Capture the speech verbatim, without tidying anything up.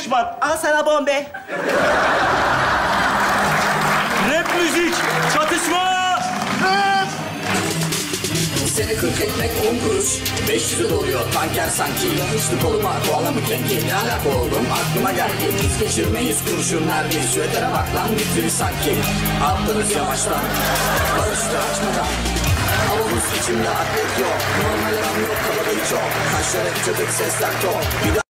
düşman. Al sana bombe. Rap müzik, çatışma. Seni kırk ekmek on kuruş, beş yüze doluyor tanker sanki. Yapıştı koluma, koala mı kenki? Ne alaka oğlum, aklıma geldi. Biz geçirmeyiz kurşun neredeyiz? Şu etere bak lan, bitiri sanki. Atlarız yavaştan, barıştı açmadan. Havamız içimde atlet yok, normal aram yok, kalabalık çok. Kaşlar hep çöpek, sesler top. Bir